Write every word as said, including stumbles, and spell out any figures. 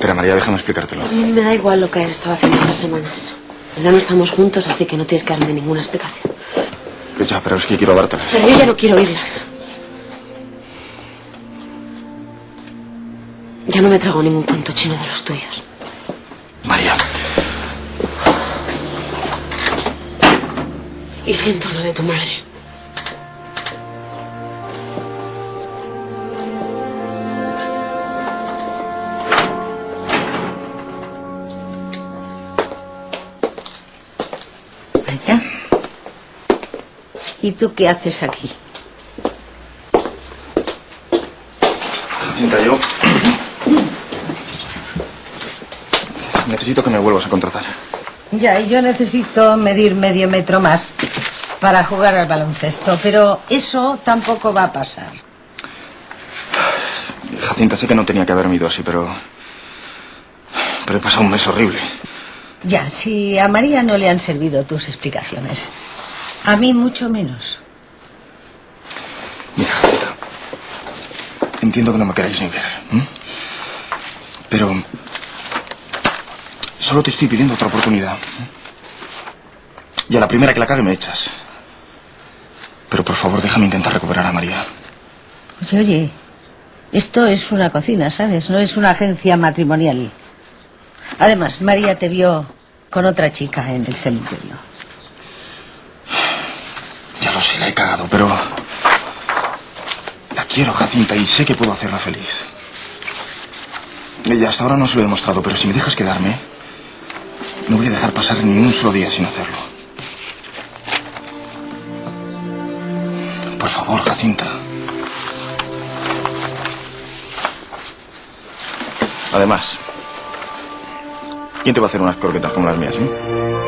Espera, María, déjame explicártelo. A mí me da igual lo que hayas estado haciendo estas semanas. Ya no estamos juntos, así que no tienes que darme ninguna explicación. Que ya, pero es que quiero dártela. Pero yo ya no quiero oírlas. Ya no me trago ningún cuento chino de los tuyos. María. Y siento lo de tu madre. Vaya. ¿Y tú qué haces aquí? Jacinta, yo... necesito que me vuelvas a contratar. Ya, y yo necesito medir medio metro más para jugar al baloncesto, pero eso tampoco va a pasar. Jacinta, sé que no tenía que haberme ido así, pero... pero he pasado un mes horrible. Ya, si a María no le han servido tus explicaciones, a mí mucho menos. Mira, Jacinta, entiendo que no me queráis ni ver, ¿eh? Pero... solo te estoy pidiendo otra oportunidad. Y a la primera que la cague me echas. Pero por favor, déjame intentar recuperar a María. Oye, oye, esto es una cocina, ¿sabes? No es una agencia matrimonial. Además, María te vio con otra chica en el cementerio. Ya lo sé, la he cagado, pero... la quiero, Jacinta, y sé que puedo hacerla feliz. Y hasta ahora no se lo he demostrado, pero si me dejas quedarme... no voy a dejar pasar ni un solo día sin hacerlo. Por favor, Jacinta. Además, ¿quién te va a hacer unas croquetas como las mías, eh?